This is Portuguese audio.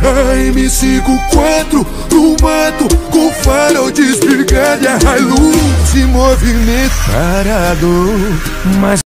A M54 no mato, com farol desligado e a Hilux em movimento parado. Mas